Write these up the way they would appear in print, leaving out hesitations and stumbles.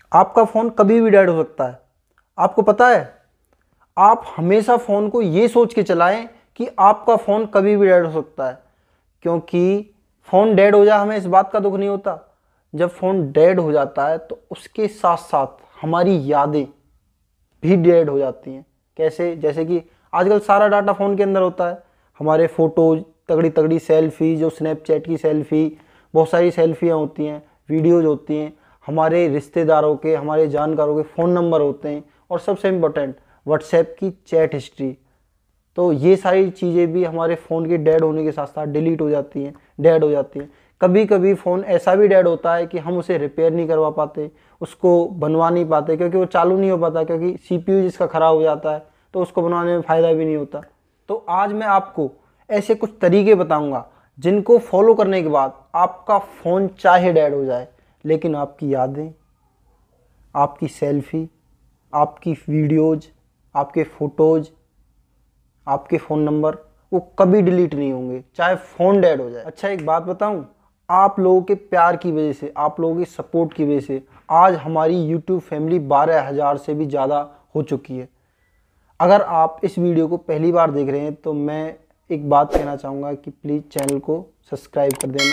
आपका फ़ोन कभी भी डेड हो सकता है। आपको पता है? आप हमेशा फ़ोन को ये सोच के चलाएं कि आपका फ़ोन कभी भी डेड हो सकता है, क्योंकि फ़ोन डेड हो जाए हमें इस बात का दुख नहीं होता। जब फ़ोन डेड हो जाता है तो उसके साथ साथ हमारी यादें भी डेड हो जाती हैं। कैसे? जैसे कि आजकल सारा डाटा फ़ोन के अंदर होता है। हमारे फ़ोटोज़, तगड़ी तगड़ी सेल्फी, जो स्नैपचैट की सेल्फ़ी, बहुत सारी सेल्फियाँ होती हैं, वीडियोज़ होती हैं, हमारे रिश्तेदारों के, हमारे जानकारों के फ़ोन नंबर होते हैं, और सबसे इम्पोर्टेंट व्हाट्सएप की चैट हिस्ट्री। तो ये सारी चीज़ें भी हमारे फ़ोन के डेड होने के साथ साथ डिलीट हो जाती हैं, डेड हो जाती हैं। कभी कभी फ़ोन ऐसा भी डेड होता है कि हम उसे रिपेयर नहीं करवा पाते, उसको बनवा नहीं पाते, क्योंकि वो चालू नहीं हो पाता, क्योंकि सीपीयू जिसका ख़राब हो जाता है तो उसको बनवाने में फ़ायदा भी नहीं होता। तो आज मैं आपको ऐसे कुछ तरीके बताऊंगा जिनको फॉलो करने के बाद आपका फ़ोन चाहे डेड हो जाए, लेकिन आपकी यादें, आपकी सेल्फी, आपकी वीडियोज़, आपके फ़ोटोज़, आपके फ़ोन नंबर वो कभी डिलीट नहीं होंगे, चाहे फ़ोन डेड हो जाए। अच्छा, एक बात बताऊं, आप लोगों के प्यार की वजह से, आप लोगों की सपोर्ट की वजह से आज हमारी YouTube फैमिली 12,000 से भी ज़्यादा हो चुकी है। अगर आप इस वीडियो को पहली बार देख रहे हैं तो मैं एक बात कहना चाहूँगा कि प्लीज़ चैनल को सब्सक्राइब कर देना।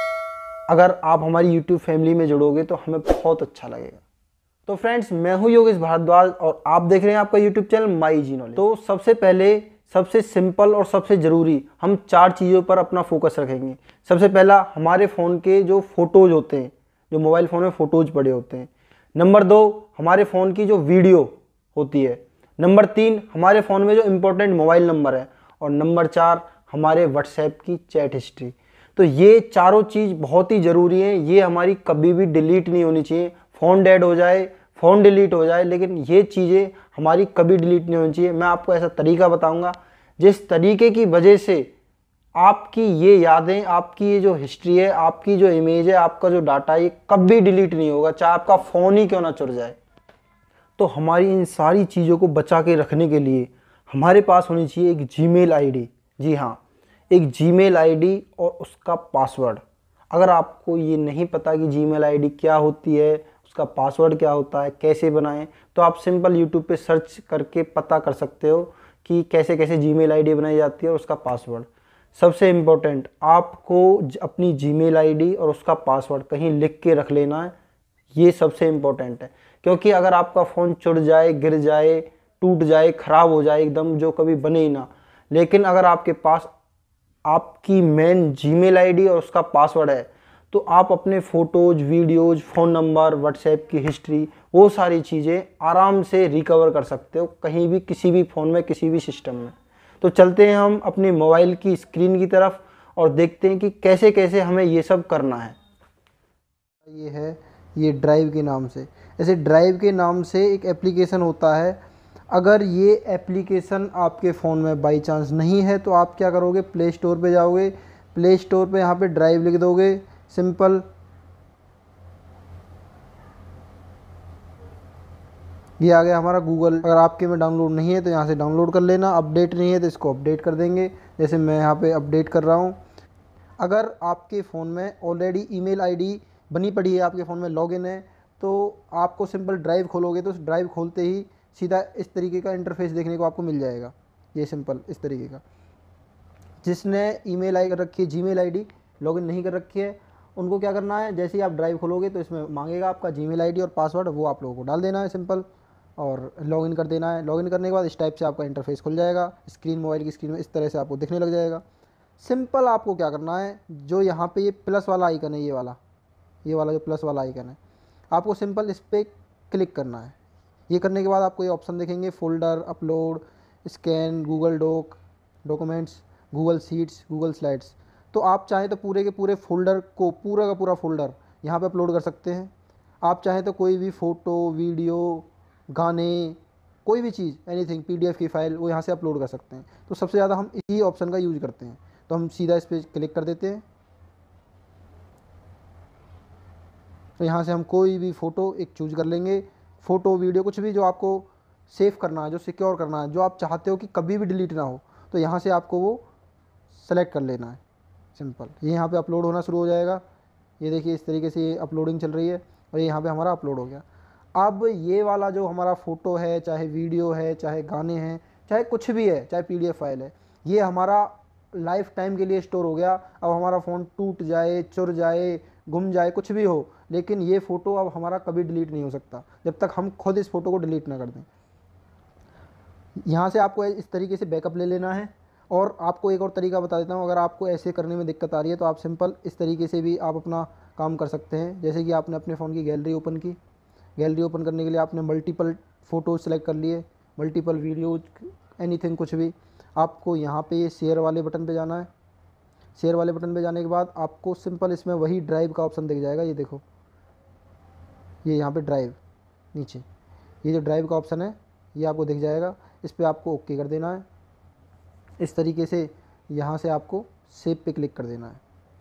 अगर आप हमारी YouTube फैमिली में जुड़ोगे तो हमें बहुत अच्छा लगेगा। तो फ्रेंड्स, मैं हूँ योगेश भारद्वाज और आप देख रहे हैं आपका YouTube channel my easy knowledge. तो सबसे पहले, सबसे सिंपल और सबसे ज़रूरी, हम 4 चीज़ों पर अपना फोकस रखेंगे। सबसे पहला, हमारे फ़ोन के जो फ़ोटोज़ होते हैं, जो मोबाइल फ़ोन में फ़ोटोज़ पड़े होते हैं। नंबर 2, हमारे फ़ोन की जो वीडियो होती है। नंबर 3, हमारे फ़ोन में जो इम्पोर्टेंट मोबाइल नंबर है। और नंबर 4, हमारे व्हाट्सएप की चैट हिस्ट्री। तो ये चारों चीज़ बहुत ही ज़रूरी है, ये हमारी कभी भी डिलीट नहीं होनी चाहिए। फ़ोन डेड हो जाए, फ़ोन डिलीट हो जाए, लेकिन ये चीज़ें हमारी कभी डिलीट नहीं होनी चाहिए। मैं आपको ऐसा तरीका बताऊंगा जिस तरीके की वजह से आपकी ये यादें, आपकी ये जो हिस्ट्री है, आपकी जो इमेज है, आपका जो डाटा है, ये कभी डिलीट नहीं होगा, चाहे आपका फ़ोन ही क्यों ना चुर जाए। तो हमारी इन सारी चीज़ों को बचा के रखने के लिए हमारे पास होनी चाहिए एक जीमेल आईडी। जी हाँ, एक जीमेल आईडी और उसका पासवर्ड। अगर आपको ये नहीं पता कि जीमेल आईडी क्या होती है, उसका पासवर्ड क्या होता है, कैसे बनाएं, तो आप सिंपल यूट्यूब पे सर्च करके पता कर सकते हो कि कैसे कैसे जीमेल आईडी बनाई जाती है और उसका पासवर्ड। सबसे इम्पोर्टेंट, आपको अपनी जीमेल आईडी और उसका पासवर्ड कहीं लिख के रख लेना है। ये सबसे इम्पोर्टेंट है, क्योंकि अगर आपका फ़ोन चुर जाए, गिर जाए, टूट जाए, ख़राब हो जाए एकदम, जो कभी बने ही ना, लेकिन अगर आपके पास आपकी मेन जीमेल आईडी और उसका पासवर्ड है, तो आप अपने photos, videos, phone number, WhatsApp की हिस्ट्री, वो सारी चीज़ें आराम से रिकवर कर सकते हो कहीं भी, किसी भी फ़ोन में, किसी भी सिस्टम में। तो चलते हैं हम अपने मोबाइल की स्क्रीन की तरफ और देखते हैं कि कैसे कैसे हमें ये सब करना है। ये है, ये ड्राइव के नाम से, ऐसे ड्राइव के नाम से एक एप्लीकेशन होता है। अगर ये एप्लीकेशन आपके फ़ोन में बाई चांस नहीं है तो आप क्या करोगे, प्ले स्टोर पे जाओगे, प्ले स्टोर पे यहाँ पे ड्राइव लिख दोगे, सिंपल। ये आ गया हमारा गूगल। अगर आपके में डाउनलोड नहीं है तो यहाँ से डाउनलोड कर लेना, अपडेट नहीं है तो इसको अपडेट कर देंगे, जैसे मैं यहाँ पे अपडेट कर रहा हूँ। अगर आपके फ़ोन में ऑलरेडी ईमेल आईडी बनी पड़ी है, आपके फ़ोन में लॉगिन है, तो आपको सिंपल ड्राइव खोलोगे तो उस ड्राइव खोलते ही सीधा इस तरीके का इंटरफेस देखने को आपको मिल जाएगा। ये सिंपल इस तरीके का। जिसने ईमेल आई रखी है, जीमेल आईडी लॉगिन नहीं कर रखी है, उनको क्या करना है, जैसे ही आप ड्राइव खोलोगे तो इसमें मांगेगा आपका जीमेल आईडी और पासवर्ड, वो आप लोगों को डाल देना है सिंपल, और लॉगिन कर देना है। लॉगिन करने के बाद इस टाइप से आपका इंटरफेस खुल जाएगा, स्क्रीन, मोबाइल की स्क्रीन में इस तरह से आपको दिखने लग जाएगा। सिंपल आपको क्या करना है, जो यहाँ पे ये प्लस वाला आइकन है, ये वाला जो प्लस वाला आइकन है, आपको सिंपल इस पर क्लिक करना है। ये करने के बाद आपको ये ऑप्शन देखेंगे, folder, upload, scan, Google documents, Google sheets, Google slides. तो आप चाहें तो पूरे के पूरे फोल्डर को, पूरा का पूरा फोल्डर यहाँ पे अपलोड कर सकते हैं। आप चाहें तो कोई भी फ़ोटो, वीडियो, गाने, कोई भी चीज़, एनीथिंग, PDF की फ़ाइल, वो यहाँ से अपलोड कर सकते हैं। तो सबसे ज़्यादा हम इसी ऑप्शन का यूज़ करते हैं, तो हम सीधा इस पर क्लिक कर देते हैं। तो यहाँ से हम कोई भी फ़ोटो एक चूज़ कर लेंगे, फ़ोटो, वीडियो, कुछ भी जो आपको सेव करना है, जो सिक्योर करना है, जो आप चाहते हो कि कभी भी डिलीट ना हो, तो यहाँ से आपको वो सेलेक्ट कर लेना है सिंपल। ये यहाँ पे अपलोड होना शुरू हो जाएगा। ये देखिए इस तरीके से ये अपलोडिंग चल रही है और ये यहाँ पे हमारा अपलोड हो गया। अब ये वाला जो हमारा फ़ोटो है, चाहे वीडियो है, चाहे गाने हैं, चाहे कुछ भी है, चाहे पीडीएफ फाइल है, ये हमारा लाइफ टाइम के लिए स्टोर हो गया। अब हमारा फ़ोन टूट जाए, चुर जाए, गुम जाए, कुछ भी हो, लेकिन ये फ़ोटो अब हमारा कभी डिलीट नहीं हो सकता जब तक हम खुद इस फ़ोटो को डिलीट ना कर दें। यहाँ से आपको इस तरीके से बैकअप ले लेना है। और आपको एक और तरीका बता देता हूँ, अगर आपको ऐसे करने में दिक्कत आ रही है तो आप सिंपल इस तरीके से भी आप अपना काम कर सकते हैं। जैसे कि आपने अपने फ़ोन की गैलरी ओपन की, गैलरी ओपन करने के लिए आपने मल्टीपल फ़ोटोज़ सेलेक्ट कर लिए, मल्टीपल वीडियोज, एनीथिंग, कुछ भी। आपको यहाँ पे ये शेयर वाले बटन पे जाना है। शेयर वाले बटन पे जाने के बाद आपको सिंपल इसमें वही ड्राइव का ऑप्शन दिख जाएगा। ये देखो, ये यहाँ पे ड्राइव, नीचे ये जो ड्राइव का ऑप्शन है ये आपको दिख जाएगा। इस पर आपको ओके कर देना है। इस तरीके से यहाँ से आपको सेव पे क्लिक कर देना है।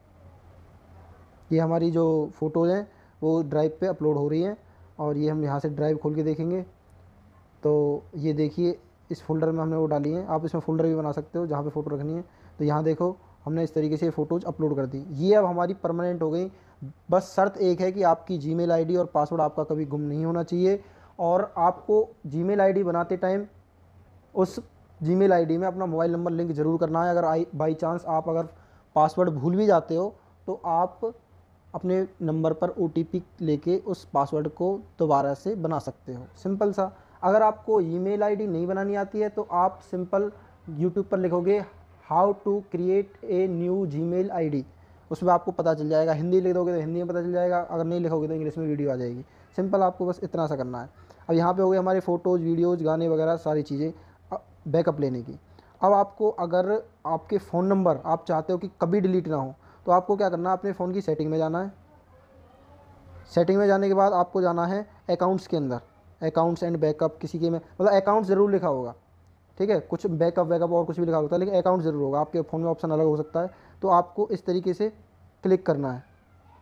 ये हमारी जो फ़ोटोज़ हैं वो ड्राइव पे अपलोड हो रही हैं। और ये हम यहाँ से ड्राइव खोल के देखेंगे तो ये देखिए, इस फोल्डर में हमने वो डाली हैं। आप इसमें फ़ोल्डर भी बना सकते हो जहाँ पे फ़ोटो रखनी है। तो यहाँ देखो, हमने इस तरीके से फ़ोटोज़ अपलोड कर दी। ये अब हमारी परमानेंट हो गई। बस शर्त एक है कि आपकी जीमेल आईडी और पासवर्ड आपका कभी गुम नहीं होना चाहिए। और आपको जीमेल आईडी बनाते टाइम उस जीमेल आईडी में अपना मोबाइल नंबर लिंक ज़रूर करना है। अगर बाई चांस आप अगर पासवर्ड भूल भी जाते हो तो आप अपने नंबर पर ओटीपी लेके उस पासवर्ड को दोबारा से बना सकते हो, सिंपल सा। अगर आपको ईमेल आईडी नहीं बनानी आती है तो आप सिंपल यूट्यूब पर लिखोगे how to create a new Gmail ID, उसमें आपको पता चल जाएगा। हिंदी लिख दोगे तो हिंदी में पता चल जाएगा, अगर नहीं लिखोगे तो इंग्लिश में वीडियो आ जाएगी। सिंपल, आपको बस इतना सा करना है। अब यहाँ पे हो गए हमारे फ़ोटोज़, वीडियोज़, गाने वगैरह सारी चीज़ें बैकअप लेने की। अब आपको अगर आपके फ़ोन नंबर आप चाहते हो कि कभी डिलीट ना हो तो आपको क्या करना है, अपने फ़ोन की सेटिंग में जाना है। सेटिंग में जाने के बाद आपको जाना है अकाउंट्स के अंदर, अकाउंट्स एंड बैकअप, किसी के में मतलब अकाउंट ज़रूर लिखा होगा, ठीक है। कुछ बैकअप वैकअप और कुछ भी लिखा होता है, लेकिन अकाउंट ज़रूर होगा। आपके फ़ोन में ऑप्शन अलग हो सकता है। तो आपको इस तरीके से क्लिक करना है,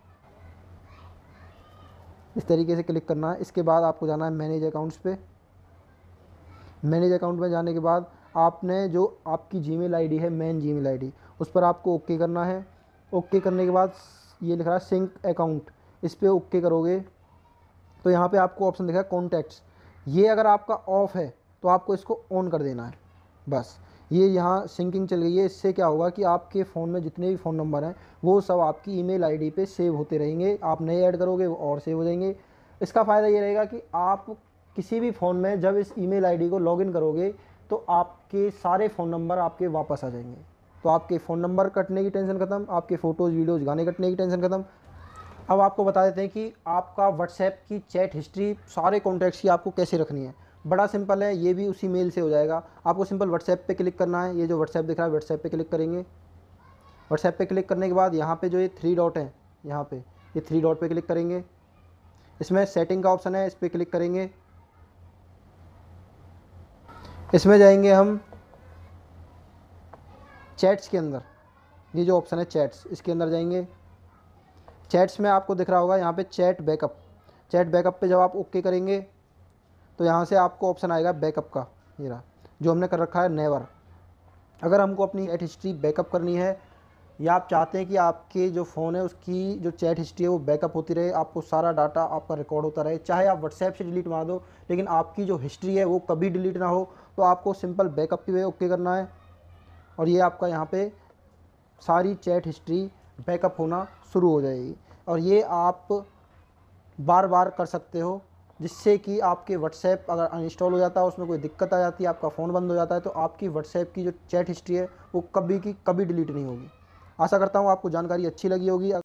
इस तरीके से क्लिक करना है। इसके बाद आपको जाना है मैनेज अकाउंट्स पे। मैनेज अकाउंट में जाने के बाद आपने जो आपकी जीमेल आईडी है, मेन जीमेल आईडी, उस पर आपको ओके करना है। ओके करने के बाद ये लिख रहा है सिंक अकाउंट, इस पर ओके करोगे तो यहाँ पे आपको ऑप्शन दिखा है कॉन्टैक्ट्स। ये अगर आपका ऑफ है तो आपको इसको ऑन कर देना है। बस ये यहाँ सिंकिंग चल गई है। इससे क्या होगा कि आपके फ़ोन में जितने भी फ़ोन नंबर हैं वो सब आपकी ईमेल आईडी पे सेव होते रहेंगे। आप नए ऐड करोगे वो और सेव हो जाएंगे। इसका फ़ायदा ये रहेगा कि आप किसी भी फ़ोन में जब इस ईमेल आईडी को लॉगिन करोगे तो आपके सारे फ़ोन नंबर आपके वापस आ जाएंगे। तो आपके फ़ोन नंबर कटने की टेंशन ख़त्म, आपके फ़ोटोज़, वीडियोज़, गाने कटने की टेंशन ख़त्म। अब आपको बता देते हैं कि आपका व्हाट्सएप की चैट हिस्ट्री, सारे कॉन्टैक्ट्स की आपको कैसे रखनी है। बड़ा सिंपल है, ये भी उसी मेल से हो जाएगा। आपको सिंपल व्हाट्सएप पे क्लिक करना है। ये जो व्हाट्सएप दिख रहा है, व्हाट्सएप पे क्लिक करेंगे। व्हाट्सएप पे क्लिक करने के बाद यहाँ पे जो ये 3 डॉट है, यहाँ पे ये 3 डॉट पे क्लिक करेंगे। इसमें सेटिंग का ऑप्शन है, इस पर क्लिक करेंगे। इसमें जाएंगे हम चैट्स के अंदर, ये जो ऑप्शन है चैट्स, इसके अंदर जाएंगे। चैट्स में आपको दिख रहा होगा यहाँ पे चैट बैकअप। चैट बैकअप पे जब आप ओके करेंगे तो यहाँ से आपको ऑप्शन आएगा बैकअप का, ये रहा, जो हमने कर रखा है नेवर। अगर हमको अपनी चैट हिस्ट्री बैकअप करनी है या आप चाहते हैं कि आपके जो फ़ोन है उसकी जो चैट हिस्ट्री है वो बैकअप होती रहे, आपको सारा डाटा आपका रिकॉर्ड होता रहे, चाहे आप व्हाट्सएप से डिलीट मार दो लेकिन आपकी जो हिस्ट्री है वो कभी डिलीट ना हो, तो आपको सिंपल बैकअप पे ओके करना है। और ये आपका यहाँ पे सारी चैट हिस्ट्री बैकअप होना शुरू हो जाएगी। और ये आप बार बार कर सकते हो, जिससे कि आपके व्हाट्सएप अगर अनइंस्टॉल हो जाता है, उसमें कोई दिक्कत आ जाती है, आपका फ़ोन बंद हो जाता है, तो आपकी व्हाट्सएप की जो चैट हिस्ट्री है वो कभी की कभी डिलीट नहीं होगी। आशा करता हूँ आपको जानकारी अच्छी लगी होगी।